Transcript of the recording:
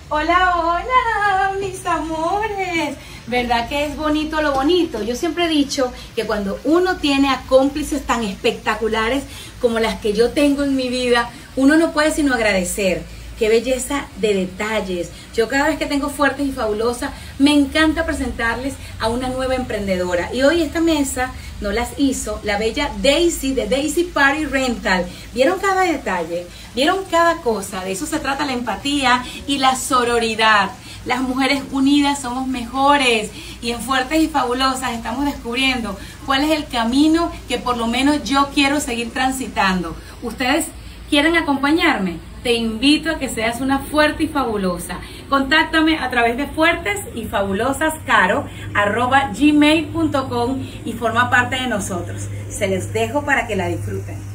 Hola, hola, mis amores. ¿Verdad que es bonito lo bonito? Yo siempre he dicho que cuando uno tiene a cómplices tan espectaculares como las que yo tengo en mi vida, uno no puede sino agradecer. Qué belleza de detalles. Yo cada vez que tengo Fuertes y Fabulosas, me encanta presentarles a una nueva emprendedora. Y hoy esta mesa nos las hizo la bella Daisy de Daisy Party Rental. ¿Vieron cada detalle? ¿Vieron cada cosa? De eso se trata la empatía y la sororidad. Las mujeres unidas somos mejores. Y en Fuertes y Fabulosas estamos descubriendo cuál es el camino que por lo menos yo quiero seguir transitando. ¿Ustedes quieren acompañarme? Te invito a que seas una fuerte y fabulosa. Contáctame a través de fuertesyfabulosascaro@gmail.com y forma parte de nosotros. Se les dejo para que la disfruten.